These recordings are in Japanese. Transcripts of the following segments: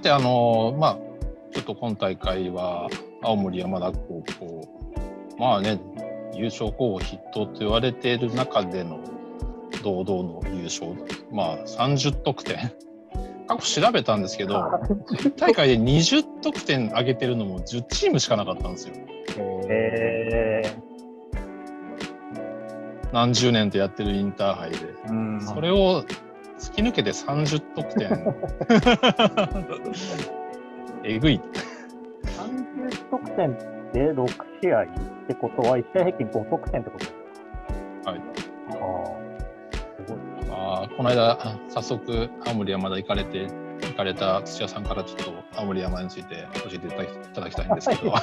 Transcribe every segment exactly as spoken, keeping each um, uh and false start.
てあのまあちょっと今大会は青森山田高校まあね優勝候補筆頭と言われている中での堂々の優勝、まあさんじゅう得点過去調べたんですけど大会でにじゅう得点上げてるのもじゅうチームしかなかったんですよ。 へー。 何十年とやってるインターハイで、うん、それを突き抜けてさんじゅう得点えぐい。 さんじゅう得点でろく試合ってことはいち試合平均ご得点ってことですか？はい。はあ、すごい。 あこの間早速青森山田行かれて行かれた土屋さんからちょっと青森山田について教えていただきたいんですけど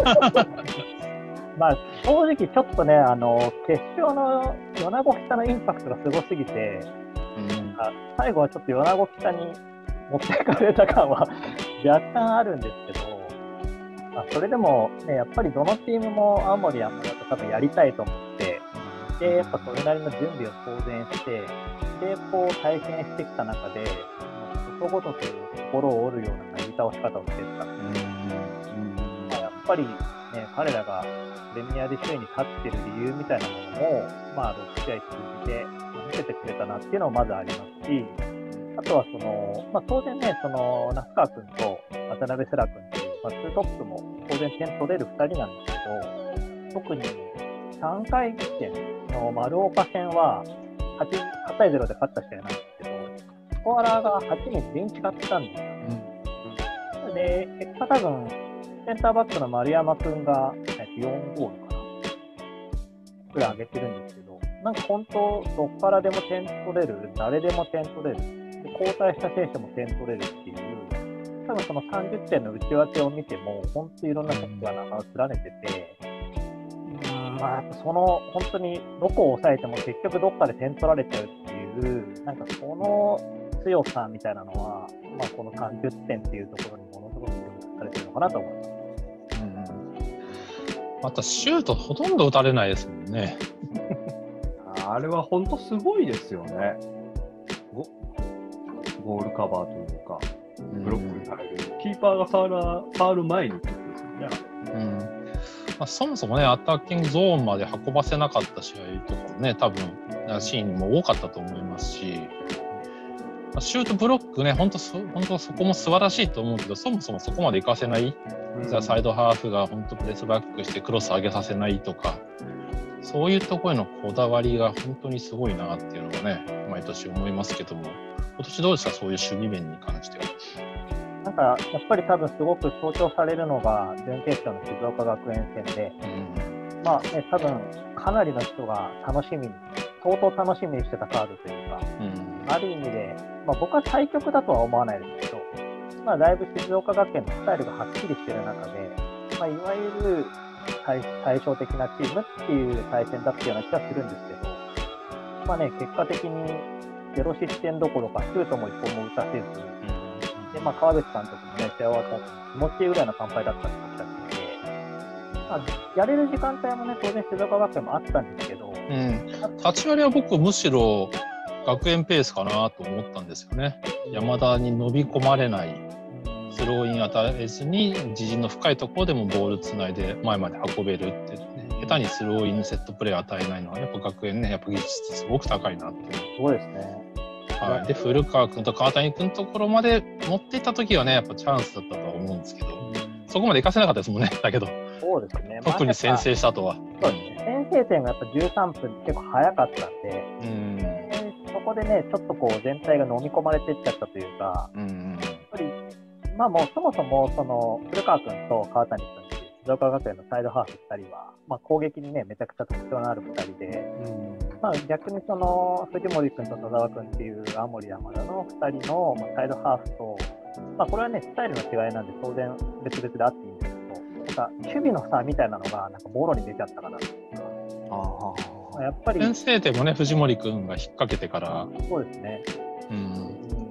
まあ正直ちょっとねあの決勝の米子北のインパクトがすごすぎて、うん、最後はちょっと米子北に持っていかれた感は若干あるんですけど、まあ、それでもねやっぱりどのチームも青森山田と多分やりたいと思ってでやっぱそれなりの準備を当然してでこう対戦してきた中でことごとく心を折るような投げ倒し方をしていた、うんうんまあ、やっぱり、ね、彼らがプレミアで首位に立っている理由みたいなものも、まあ、ろく試合通じて見せてくれたなっていうのもまずありますしあとはその、まあ、当然ねその那須川君と渡辺世良君っていう、まあ、ツートップも当然点取れるふたりなんですけど特にさんかい戦の丸岡戦は はちたいゼロで勝った試合なんですけどスコアラーがはちにん全員違ってたんですよ、うん、で結果多分センターバックの丸山君がよんゴールかなくらい上げてるんですけどなんか本当どっからでも点取れる誰でも点取れるで交代した選手も点取れるっていう多分そのさんじゅってんの内訳を見ても本当にいろんな選手が名を連ねててうんまあやっぱその本当にどこを抑えても結局どっかで点取られちゃうっていうなんかその強さみたいなのは、まあ、このさんじゅってんっていうところにものすごく評価されてるのかなと思います。うん、 またシュートほとんど打たれないですもんね。 あれは本当すごいですよね。ゴ, ゴールカバーというかブロックにされる、うん、キーパーが触る触る前にってことですよね。 うんまあ、そもそもねアタッキングゾーンまで運ばせなかった試合とかもね多分シーンも多かったと思いますしシュートブロックね本当そ本当そこも素晴らしいと思うけどそもそもそこまで行かせない、うん、じゃあサイドハーフが本当プレスバックしてクロス上げさせないとかそういうところへのこだわりが本当にすごいなっていうのがね毎年思いますけども今年どうですかそういう守備面に関しては。 なんかやっぱり多分すごく強調されるのが準決勝の静岡学園戦で、うん、まあね多分かなりの人が楽しみに相当楽しみにしてたカードというか、うん、ある意味で、まあ、僕は対局だとは思わないですけど、まあ、だいぶ静岡学園のスタイルがはっきりしている中で、まあ、いわゆる 対, 対照的なチームっていう対戦だったような気がするんですけど、まあね、結果的にゼロ失点どころかシュートもいっぽんも打たせず、うんでまあ、川口監督もね、試合終わった後気持ちいいぐらいの乾杯だったっておっしゃってて、まあ、やれる時間帯もね、当然静岡学園もあったんですけど、 うん、立ち割りは僕むしろ学園ペースかなと思ったんですよね。山田に伸び込まれないスローイン与えずに自陣の深いところでもボールつないで前まで運べるって、ね、下手にスローインセットプレー与えないのはやっぱ学園ねやっぱ技術すごく高いなっていう。 そうですね。 はい、で古川君と川谷君のところまで持っていった時はねやっぱチャンスだったとは思うんですけど、うん、そこまで行かせなかったですもんね。だけどそうですね、 特に先制した後は、 そうですね、先制点がやっぱじゅうさんぷんって結構早かったんで、うん、でそこでねちょっとこう全体が飲み込まれていっちゃったというか、うん、やっぱりまあもうそもそもその古川君と川谷君っていう静岡学園のサイドハーフふたりは、まあ、攻撃にねめちゃくちゃ特徴のあるふたりで、うんまあ、逆にその藤森君と戸沢君っていう青森山田のふたりのサイドハーフと、まあ、これはねスタイルの違いなんで当然別々であっていいんですけどなんか守備の差みたいなのがなんかボロに出ちゃったかなっていうか、ああやっぱり先制点もね藤森君が引っ掛けてからそうですね、うん、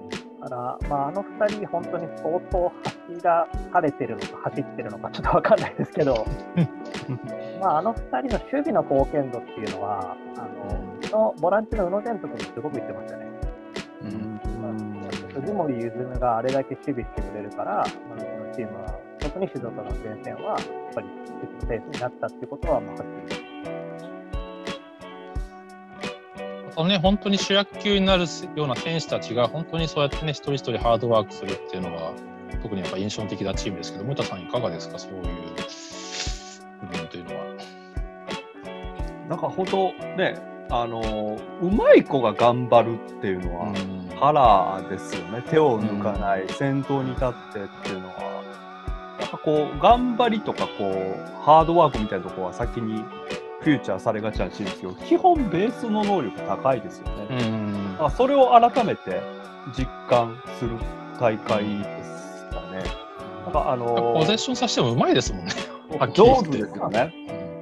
だから、まあ、あのふたり本当に相当走らされてるのか走ってるのかちょっと分かんないですけどまああのふたりの守備の貢献度っていうのはあののボランチの宇野善斗君もすごく言ってましたね、うん、 藤森ゆずむがあれだけ守備してくれるから、まあ、うちのチームは、特に静岡の前線は、やっぱり別のペースになったってことは、まあ、はっきり。 あとね、本当に主役級になるような選手たちが、本当にそうやってね、一人一人ハードワークするっていうのが、特にやっぱ印象的なチームですけど、森田さん、いかがですか、そういう部分というのは。 なんか本当ね、あのうまい子が頑張るっていうのは、うん、カラーですよね。手を抜かない、うん、先頭に立ってっていうのは、なんかこう頑張りとかこうハードワークみたいなところは先にフューチャーされがちなチームですけど、基本ベースの能力高いですよね。うん、それを改めて実感する大会ですかね。なんかあのー、 ポゼッションさせてもうまいですもんね。 上手ですよね。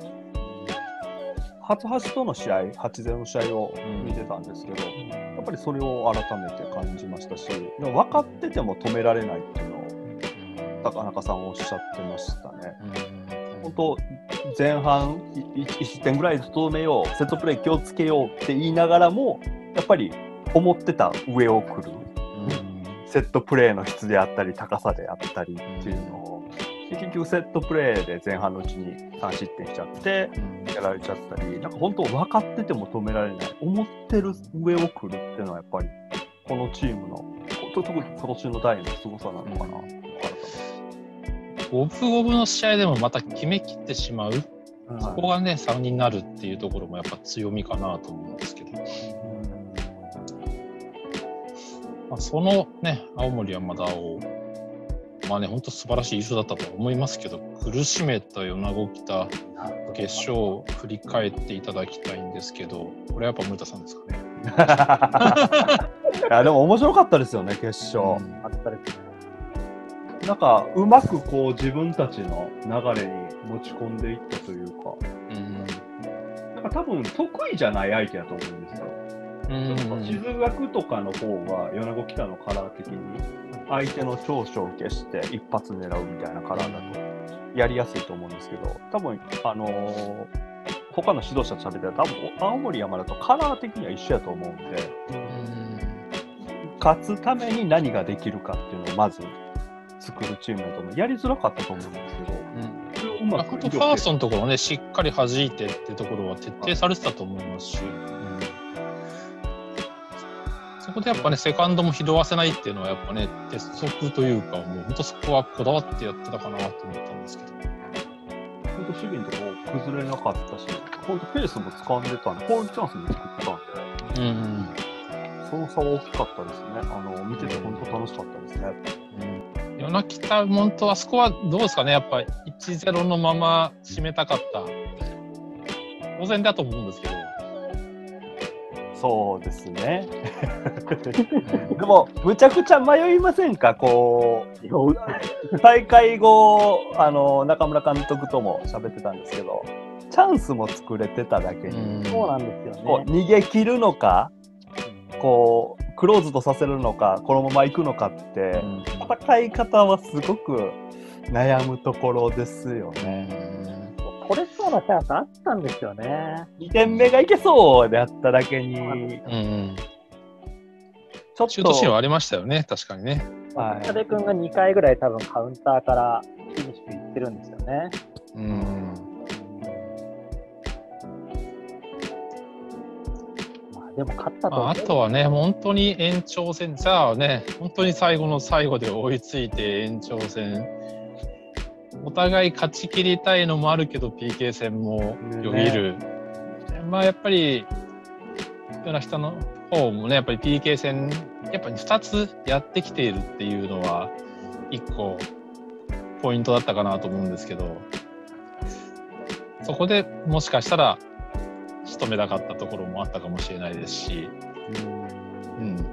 初々との試合、はちたいゼロの試合を見てたんですけど、うん、やっぱりそれを改めて感じましたし、でも分かってても止められないっていうのを、うん、高中さんおっしゃってましたね。うん、本当、前半いちてんぐらいでとどめよう、セットプレー気をつけようって言いながらも、やっぱり思ってた上を来る、うん、セットプレーの質であったり、高さであったりっていうのを、で結局セットプレーで前半のうちにさん失点しちゃってやられちゃったり、なんか本当分かってても止められない、思ってる上を来るっていうのはやっぱりこのチームの特に今年の代の凄さなのかな。 五分五分の試合でもまた決めきってしまう、うん、そこがね差になるっていうところもやっぱ強みかなと思うんですけど、うん、まあ、そのね青森山田をまあね、本当素晴らしい優勝だったと思いますけど、苦しめた米子北決勝を振り返っていただきたいんですけど、これはやっぱ森田さんですかね。いやでも面白かったですよね、決勝。うん、あったですね。なんかうまくこう自分たちの流れに持ち込んでいったというか、うん、なんか多分得意じゃない相手だと思うんですよ。うん、静学とかの方が米子北のカラー的に相手の長所を消して一発狙うみたいなカラーだとやりやすいと思うんですけど、多分あのー、他の指導者と喋ってたら多分青森山田とカラー的には一緒やと思うんで、うん、勝つために何ができるかっていうのをまず作るチームだと思う。やりづらかったと思うんですけど、うん、それをうまくファーストのところをねしっかり弾いてってところは徹底されてたと思いますし、そこでやっぱね、セカンドも拾わせないっていうのはやっぱね、鉄則というか、もう本当そこはこだわってやってたかなと思ったんですけど。 本当、守備のところ崩れなかったし、本当ペースも掴んでたんで、ゴールチャンスも作ってたんで、うんうん、その差は大きかったですね。あの見てて本当楽しかったですね。 うん、米北、本当あそこはどうですかね、やっぱいちたいゼロのまま締めたかった。当然だと思うんですけど。 そうですね。でも、むちゃくちゃ迷いませんか、こう、大会後、あの中村監督とも喋ってたんですけど、チャンスも作れてただけに、 そうなんですよね。 こう逃げ切るのか、こう、クローズとさせるのか、このまま行くのかって、戦い方はすごく悩むところですよね。 取れそうなチャンスあったんですよね。 にてんめがいけそうであっただけに、うん、 ちょっとシュートシーンはありましたよね、確かにね。 渡部君がにかいぐらい多分カウンターからフィニッシュいってるんですよね。うん。まあでも勝ったと思う。 あとはね、本当に延長戦、じゃあね、本当に最後の最後で追いついて延長戦。お互い勝ち切りたいのもあるけど ピーケー 戦もよぎる、ね、まあやっぱり米北の方もねやっぱり ピーケー 戦やっぱりふたつやってきているっていうのはいっこポイントだったかなと思うんですけど、そこでもしかしたら仕留めなかったところもあったかもしれないですし、うん、うん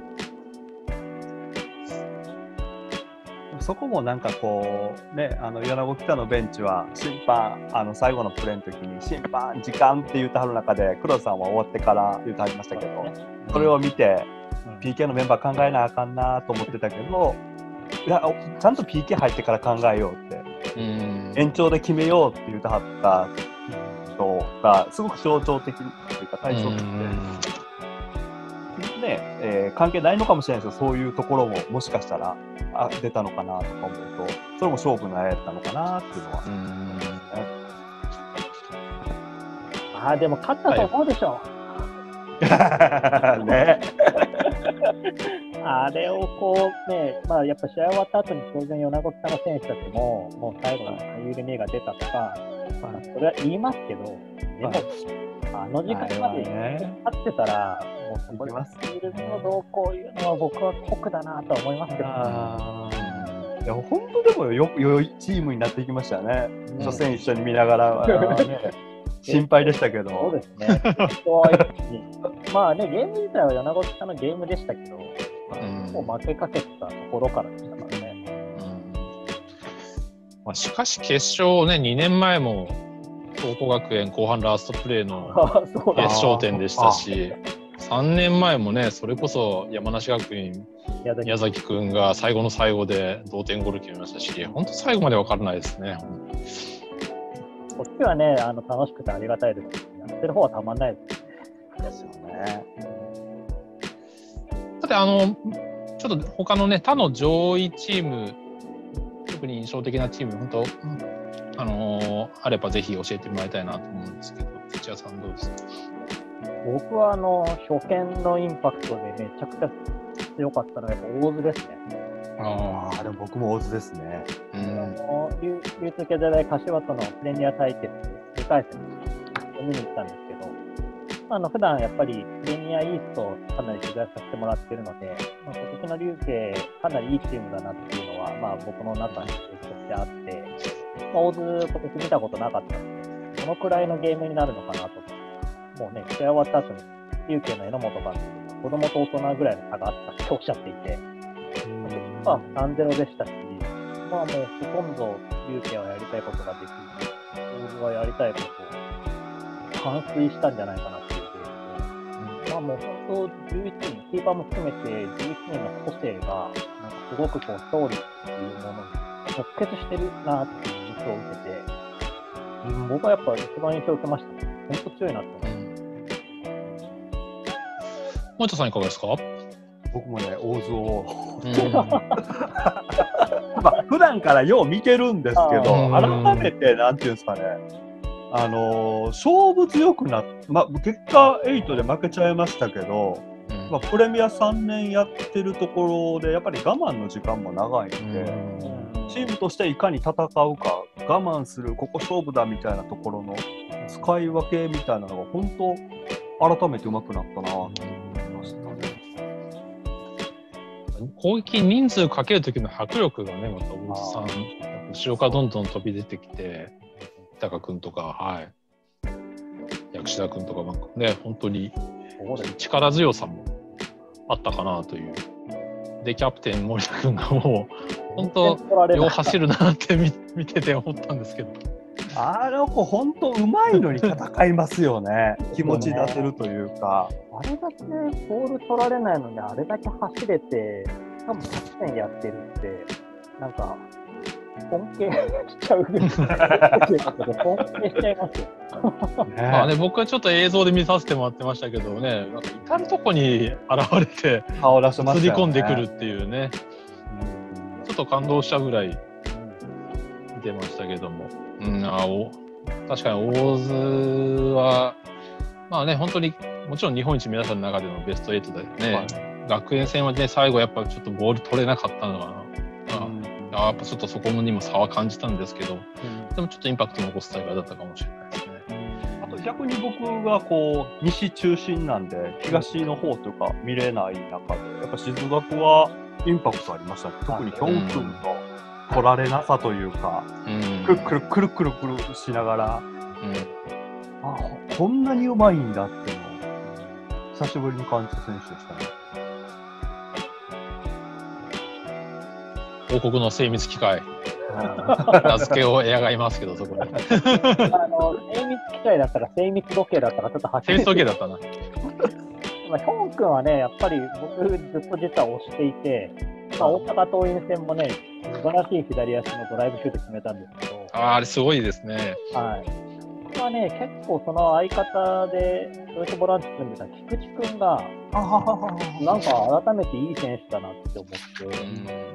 そこもなんかこうね、あの米子北のベンチは審判あの最後のプレーの時に審判時間って言ってはる中で黒田さんは終わってから言ってはりましたけど、それを見て ピーケー のメンバー考えなあかんなと思ってたけど、いやちゃんと ピーケー 入ってから考えようって、うん延長で決めようって言ってはったのがすごく象徴的というか対照的で、 ね、えー、関係ないのかもしれないですけど、そういうところももしかしたらあ出たのかなとか思うと、それも勝負のあやったのかなっていうのは。うん、 ああ、でも勝ったと思うでしょ。 はい、ね。 あれをこうね、まあやっぱ試合終わった後に当然米子北の選手たちももう最後の緩みが出たとか、まあ、それは言いますけど、でも、あの時間まで勝ってたら、もうそこで緩みの動向いうのは僕は酷だなとは思いますけど、ね。 いや本当でもよ良いチームになっていきましたね。うん、初戦一緒に見ながら、ね、心配でしたけど。 そうですね。まあね、ゲーム自体は米子北のゲームでしたけど、うん、もう負けかけたところからでしたからね。うんまあ、しかし決勝ね、にねんまえも東光学園後半ラストプレーの決勝点でしたし、さんねんまえもね、それこそ山梨学院宮崎くんが最後の最後で同点ゴール決めましたし、本当最後まで分からないですね。 こっちはね、あの楽しくてありがたいですけど、やってる方はたまんないですよね。 さて、あのちょっと他のね、他の上位チーム、特に印象的なチーム、本当、あのー、あればぜひ教えてもらいたいなと思うんですけど、土屋さんどうですか？ 僕はあの初見のインパクトでめちゃくちゃ強かったのはやっぱ大津ですね。 ああ、でも僕も大津ですね。 うん、流通経済大柏とのプレミア対決にかい戦を見に行ったんですけど、あの普段やっぱりプレミアイーストをかなり取材させてもらっているので、まあ、今年の流慶かなりいいチームだなっていうのは、まあ、僕の中にとしてあって、まあ、大津今年見たことなかったので、どのくらいのゲームになるのかなと。もうね、試合終わった後に流慶の榎本監督が子供と大人ぐらいの差があったっておっしゃっていて、まあ、さんたいゼロでしたし、まあもうほとんど流慶はやりたいことができず、大津はやりたいことを完遂したんじゃないかなっていうゲームで、まあもう本当じゅういちにん、キーパーも含めてじゅういちにんの個性が、なんかすごくこう勝利っていうものに直結してるなっていう印象を受けて、うん、僕はやっぱ一番印象を受けましたね。本当強いなと思います。 森田さんいかがですか？ 僕もね、大津を、うんまあ、普段からよう見てるんですけど、改めてなんていうんですかね、あのー、勝負強くなっ、まあ、結果はちで負けちゃいましたけど、うんまあ、プレミアさんねんやってるところでやっぱり我慢の時間も長いんで、うん、チームとしていかに戦うか、我慢する、ここ勝負だみたいなところの使い分けみたいなのが本当改めて上手くなったなと思いましたね。 攻撃人数かけるときの迫力がね、また大津さん、後ろからどんどん飛び出てきて、高君とか、はい、薬師田君とか、ね、本当に力強さもあったかなという。で、キャプテン森田君がもう、本当、よう走るなって見、見てて思ったんですけど。 あの子、本当うまいのに戦いますよね。気持ち出せるというか。 あれだけボール取られないのに、あれだけ走れて、しかもキャプテンやってるって、なんか、尊敬しちゃうぐらい、尊敬しちゃいますよ。 ねまあね、僕はちょっと映像で見させてもらってましたけどね、なんか至るとこに現れて、 顔出しましたよね。 映り込んでくるっていうね、うん、ちょっと感動したぐらい見てましたけども。うん、あお確かに大津は、まあね、本当にもちろん日本一皆さんの中でのベストはちでね、はい、学園戦はね、最後やっぱちょっとボール取れなかったのは、うん、あやっぱちょっとそこにも差は感じたんですけど、うん、でもちょっとインパクトを残す大会だったかもしれないですね。 あと逆に僕がこう西中心なんで、東の方とか見れない中で、やっぱ静学はインパクトありましたね。特にヒョン君の取られなさというか、うん、くるくるくるくるくるしながら、うん、あこんなにうまいんだっていうのを久しぶりに感じた選手でしたね。 王国の精密機械名付けをエアがいますけど、そこにあの精密機械だったら精密時計だったらちょっとはっきり精密時計だったなまあヒョン君はね、やっぱり僕ずっと実は推していて、まあ、大阪桐蔭戦もね、素晴らしい左足のドライブシュート決めたんですけど、 ああ、あれすごいですね。 はい。 僕はね、結構その相方でドイツボランチ組んでた菊池くんが、なんか改めていい選手だなって思って、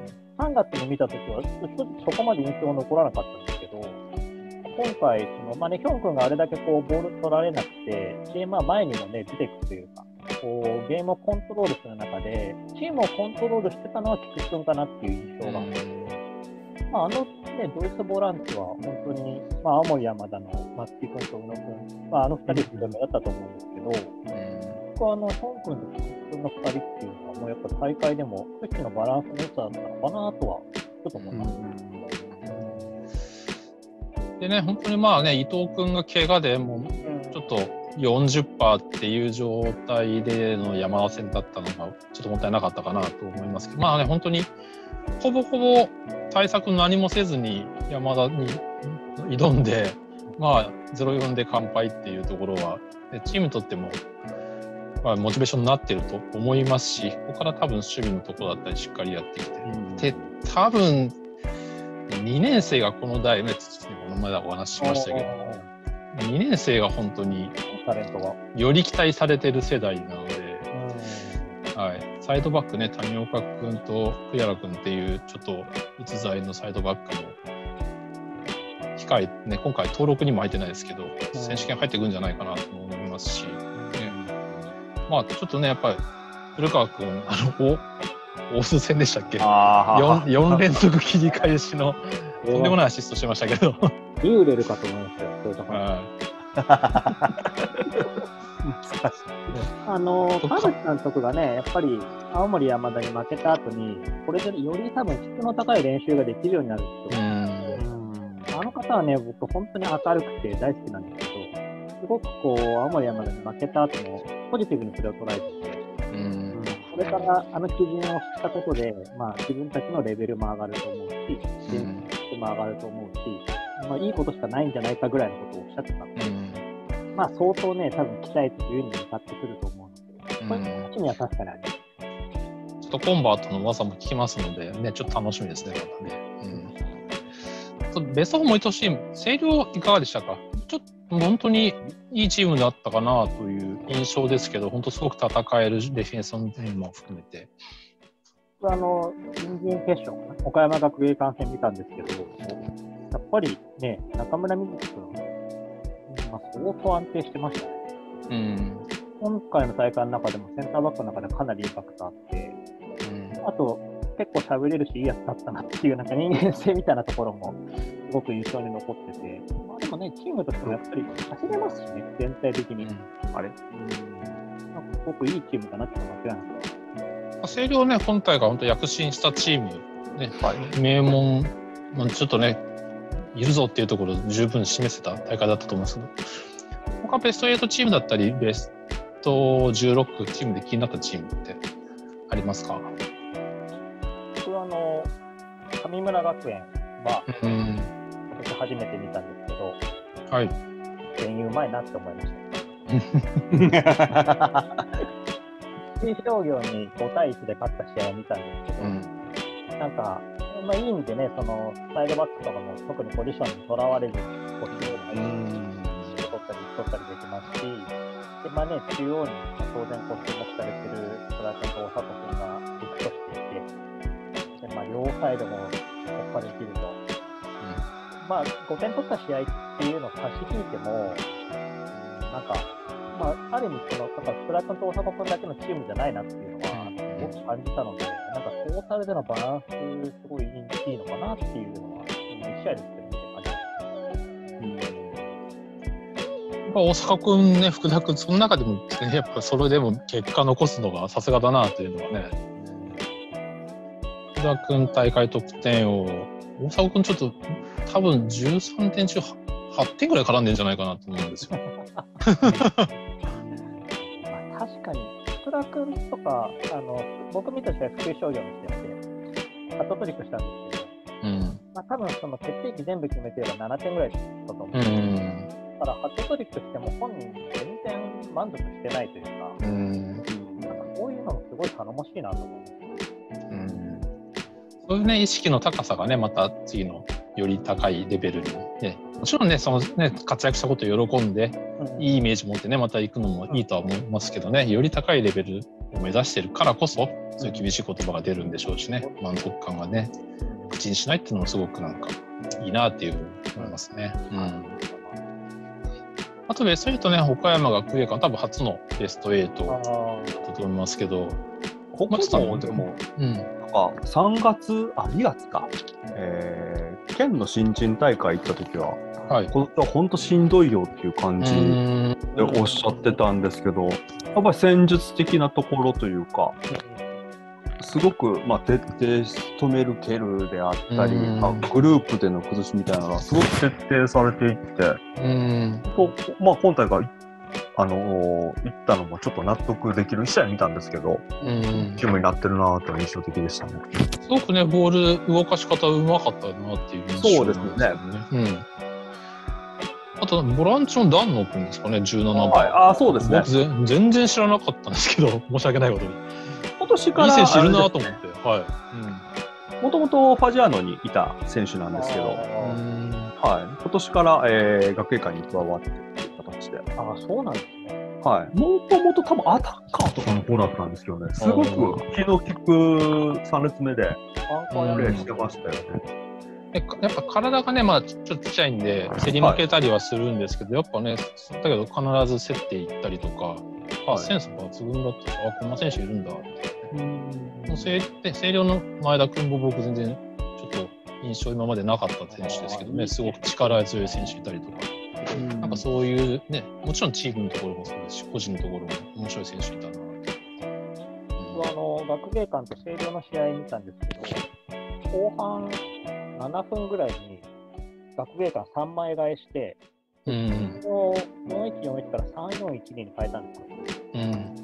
さんがつに見たときは、そこまで印象残らなかったんですけど、今回、そのまあね、ヒョン君があれだけこうボール取られなくて、チームは前にも、ね、出ていくというか、こうゲームをコントロールする中で、チームをコントロールしてたのは菊池君かなっていう印象があって、まあ、あの、ね、ドイツボランチは本当に、まあ、青森山田の松木君と宇野君、まあ、あのふたりっていうのだったと思うんですけど、僕はあのヒョン君と菊池君のふたりっていうのは、もうやっぱ大会でも、組織のバランスの良さだったのかなとは、ちょっと思います。 でね、本当にまあね、伊藤君が怪我でもうちょっと よんじゅっパーセント っていう状態での山田戦だったのがちょっともったいなかったかなと思いますけど、まあね、本当にほぼほぼ対策何もせずに山田に挑んで、まあ ゼロよん で完敗っていうところは、チームにとってもまあモチベーションになっていると思いますし、ここから多分守備のところだったりしっかりやってきて、うん、で多分にねん生がこの代ね、この前お話ししましたけど、にねん生が本当により期待されてる世代なので、はい、サイドバックね、谷岡君と栗原君っていうちょっと逸材のサイドバックも控え、ね、今回登録にも入ってないですけど、選手権入ってくるんじゃないかなと思いますし、ね、まあちょっとね、やっぱり古川君、あの大津戦でしたっけ、 4, よん連続切り返しのとんでもないアシストしてましたけど、 ユーレルかと思いましたよ、そういうところ。あの田淵監督がね、やっぱり青森山田に負けた後に、これでより多分質の高い練習ができるようになると思うんですけど、あの方はね、僕本当に明るくて大好きなんですけど、すごくこう青森山田に負けた後もポジティブにそれを捉えてて、うん、それからあの基準を知ったことで、まあ、自分たちのレベルも上がると思うし、練習も上がると思うし、まあ、いいことしかないんじゃないかぐらいのことをおっしゃってたので、うん、まあ相当ね、多分鍛えてじゅうにん向かってくると思うので、そういう気には確かにあります。 ちょっとコンバートの技も聞きますので、ね、ちょっと楽しみですね、またね。うん、ベストよんもいってほしい。星稜いかがでしたか？ちょっと本当にいいチームだったかなという印象ですけど、本当すごく戦えるディフェンスの面も含めて。 あの新人決勝かな、岡山学芸館戦見たんですけど、やっぱりね、中村瑞希君、まあ、相当安定してましたね。うん、今回の大会の中でもセンターバックの中でかなりインパクトあって、うん、あと結構喋れるしいいやつだったなっていうなんか人間性みたいなところもすごく印象に残ってて、まあ、でもね、チームとしてもやっぱり走れますしね、全体的に。うん、あれ、うん、なんかすごくいいチームかなって間違いなく。 星稜ね、今大会本当躍進したチーム、ね、はい、名門、ちょっとね、いるぞっていうところを十分示せた大会だったと思うんですけど、他ベストはちチームだったり、ベストじゅうろくチームで気になったチームってありますか？ 僕はあの神村学園は、うん、今年初めて見たんですけど、はい、全員うまいなって思いました。新商業にごたいいちで勝った試合を見たんですけど、うん、なんか、まあ、いい意味でね、そのサイドバックとかも特にポジションにとらわれず、ポジションに取ったり取ったりできますし、でまあね、中央に当然こう注目されてる戸田君と大里君が軸としていて、でまあ、両サイドも突破できると、うん、まあごてん取った試合っていうのを差し引いても、うん、なんか、まあ、ある意味その、なんか福田君と大迫君だけのチームじゃないなっていうのは、すごく感じたので、なんかトータルでのバランス、すごいいい、いいのかなっていうのは、いち試合ですけど、見て感じました。 うん、大迫君ね、福田君、その中でも、ね、やっぱそれでも結果残すのがさすがだなっていうのはね、福田君大会得点を、大迫君ちょっと多分じゅうさんてん中はってんぐらい絡んでるんじゃないかなと思うんですよ。 確かに福田君とかあの僕見た試合福井商業の試合でハットトリックしたんですけど、うん、まあ、多分その決定機全部決めてればななてんぐらいだったと思うんですけど、うん、だからハットトリックしても本人全然満足してないというか、うん、なんかこういうのもすごい頼もしいなと思うんですよ、うん、 そういうね意識の高さがねまた次のより高いレベルに、ね、 ちろんね、そのね、活躍したことを喜んで、 うん、 いいイメージ持ってね、また行くのもいいとは思いますけどね、より高いレベルを目指してるからこそ、そういう厳しい言葉が出るんでしょうしね、満足感がね、口にしないっていうのもすごくなんかいいなっていうふうに思いますね。うん。あとベストエイトね、岡山学芸館、多分初のベストエイトだったと思いますけど、 ここもでも、うん、なんかさんがつ、あ、にがつか、えー、県の新人大会行った時は、はい、これは本当しんどいよっていう感じでおっしゃってたんですけど、やっぱり戦術的なところというか、すごく、まあ、徹底止める蹴るであったり、あグループでの崩しみたいなのがすごく徹底されていって、うんとまあ、今大会あのー、行ったのもちょっと納得できる一試合見たんですけど、チームになってるなという印象的でしたね。 すごくね、ボール動かし方うまかったなっていう印象ですね。そうですね。うん、あとボランチの段野君ですかね、じゅうななばん。 はい、あ、そうですね。 僕全然知らなかったんですけど、申し訳ないことに。 今年からいい選手いるなと思って、はい。 もともとファジアーノにいた選手なんですけど、はい、今年から、えー、学芸館に加わってという形で。 ああ、そうなんですね。 はい。もともと多分アタッカーとかの方だったんですけどね、すごく気の利くさん列目でプレーしてましたよね。 やっぱ体がね、まあちょっとちっちゃいんで、競り負けたりはするんですけど、はい、やっぱね、だけど必ず競っていったりとか、あ、センス抜群だった。あ、こんな選手いるんだって。もう星稜の前田君も僕全然ちょっと印象今までなかった選手ですけどね、すごく力強い選手いたりとか、なんかそういうね、もちろんチームのところもそうですし、個人のところも面白い選手いたなって。 僕はあの学芸館と星稜の試合見たんですけど、後半ななふんぐらいに学芸館さんまい替えして、うん、よんいちよんいちからさんよんいちにに変えたんですよ。うん、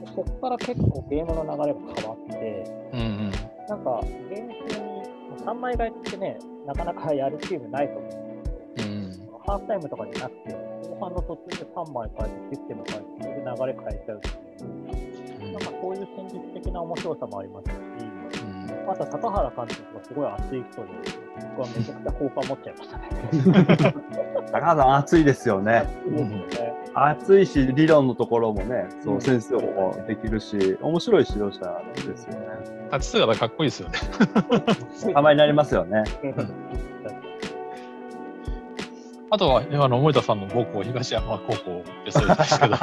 そこから結構ゲームの流れが変わって、うんうん、なんかゲーム中にさんまい替えってね、なかなかやるチームないと思うんですけど、うん、ハーフタイムとかじゃなくて、後半の途中でさんまい変えて、システム変えて、それで流れ変えちゃうっていう、うん、なんかそういう戦術的な面白さもありますし、うん、あと高原監督がすごい熱い人で、僕はめちゃくちゃ好感持っちゃいましたね。 高原さん熱いですよね。熱いし、理論のところもね、そう、先生もできるし、面白い指導者ですよね。 立ち姿かっこいいですよね。 たになりますよね。 あとは、今の森田さんの母校、東山高校でそうですけど。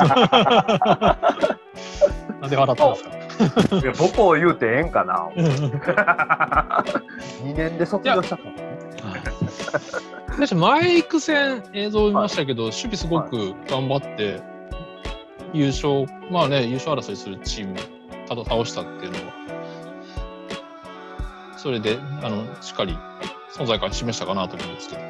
なんで笑ったんですか。 いや、母校言うてええんかな。にねんで卒業したかもね。 私マイク戦映像を見ましたけど、はい、守備すごく頑張って優勝、まあね、優勝争いするチームただ倒したっていうのは、それであのしっかり存在感示したかなと思うんですけど、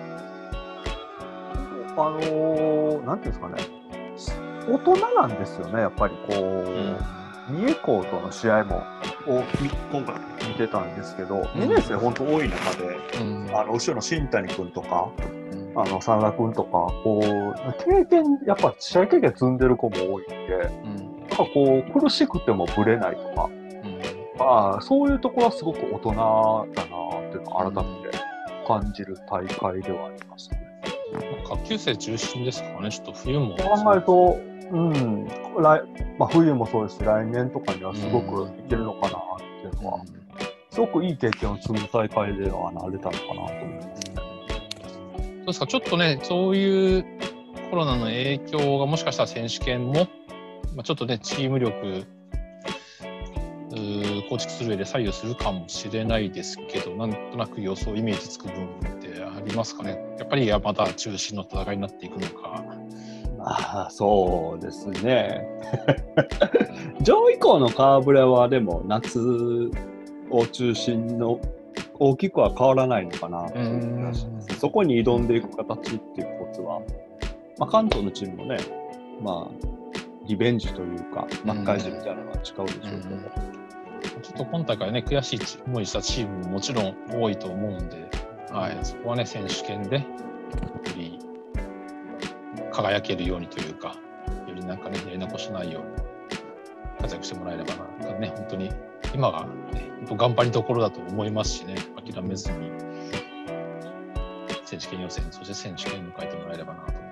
あのー、なんていうんですかね、大人なんですよね、やっぱりこう、うん、三重高との試合も今回見てたんですけど、うん、にねん生本当多い中で、うん、あの後ろの新谷君とか、うん、あの真田君とか、こう経験、やっぱ試合経験積んでる子も多いんで、うん、なんかこう苦しくてもブレないとか、うん、まあ、そういうところはすごく大人だなっていうのを改めて感じる大会ではありましたね。 下級生中心ですかね、ちょっと冬も。 考えると、うん、来まあ、冬もそうですし、来年とかにはすごくいけるのかなっていうのは、うん、すごくいい経験を積む大会ではなれたのかなと思いますね。 そうですか、ちょっとね、そういうコロナの影響がもしかしたら選手権も、まあ、ちょっとね、チーム力構築する上で左右するかもしれないですけど、なんとなく予想イメージつく部分ってありますかね。やっぱりまた中心の戦いになっていくのか。 ああ、そうですね。上以降の顔ぶれはでも夏を中心の大きくは変わらないのかなという気がします。そこに挑んでいく形っていうコツは、まあ、関東のチームもね、まあリベンジというか巻き返しみたいなのは違うでしょうけど、 ちょっと今大会ね、悔しい思いしたチームももちろん多いと思うんで、はい、そこはね、選手権でより輝けるようにというか、よりなんかね、やり残しないように活躍してもらえればな、ね、本当に今が、ね、頑張りどころだと思いますしね、諦めずに選手権予選、そして選手権迎えてもらえればなと思います。